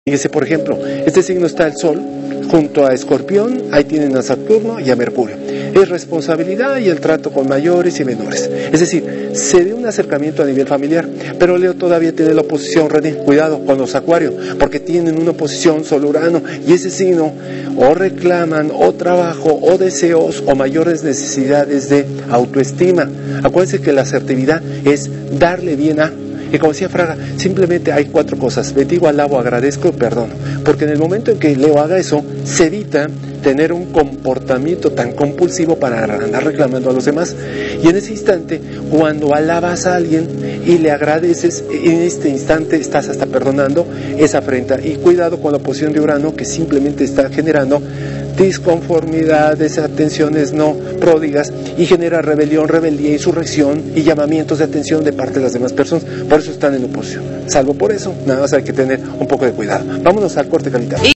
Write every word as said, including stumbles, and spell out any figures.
Fíjese, por ejemplo, este signo está el Sol, junto a Escorpión, ahí tienen a Saturno y a Mercurio. Es responsabilidad y el trato con mayores y menores. Es decir, se ve un acercamiento a nivel familiar, pero Leo todavía tiene la oposición, René, cuidado con los Acuarios, porque tienen una oposición Sol Urano, y ese signo o reclaman o trabajo o deseos o mayores necesidades de autoestima. Acuérdense que la asertividad es darle bien a... Y como decía Fraga, simplemente hay cuatro cosas: bendigo, alabo, agradezco y perdono. Porque en el momento en que Leo haga eso, se evita tener un comportamiento tan compulsivo para andar reclamando a los demás. Y en ese instante, cuando alabas a alguien y le agradeces, en este instante estás hasta perdonando esa afrenta. Y cuidado con la oposición de Urano, que simplemente está generando disconformidades, atenciones no pródigas, y genera rebelión, rebeldía, insurrección y llamamientos de atención de parte de las demás personas. Por eso están en oposición. Salvo por eso, nada más hay que tener un poco de cuidado. Vámonos al corte, Carlita.